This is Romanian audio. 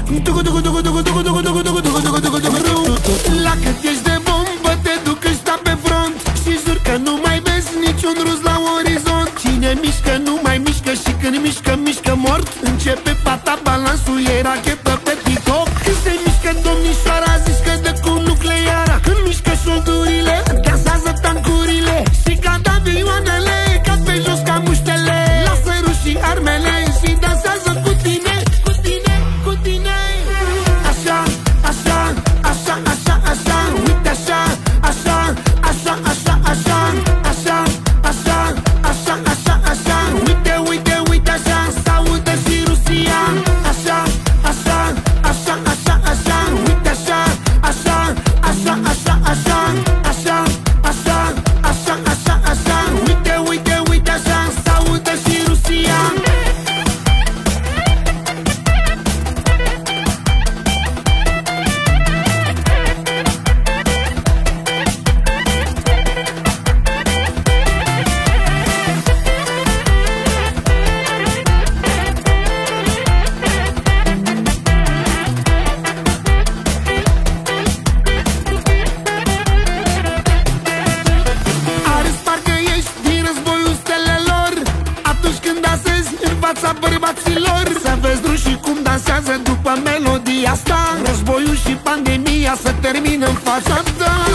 La cât ești de bombă te duc ăștia pe front și jur că nu mai vezi niciun rus la orizont. Cine mișcă nu mai mișcă și când mișcă, mișcă mort. Începe fata, balansul e rachetă pe TikTok. Când se mișcă domnișoara, zici că dă cu nucleara. Când mișcă șoldurile, dansează tancurile și cad avioanele, cad pe jos ca muștele. Lasă rușii armele și dansează cu tine, cu tine, cu tine. Așa, așa, așa, așa, așa, uite așa, așa, așa, așa, așa, așa, așa, așa, așa, așa, uite, uite, uite așa, s-aude și Rusia. Așa, așa, așa, așa, așa, uite așa, așa, așa, așa, așa, așa, așa, așa, așa, așa, uite, uite, uite așa, s-aude și Rusia. Arăți parcă ești din războiul stelelor atunci când dansezi în fața bărbaților. Să vezi rușii cum dansează după melodia asta. Războiul și pandemia se termină în fața ta.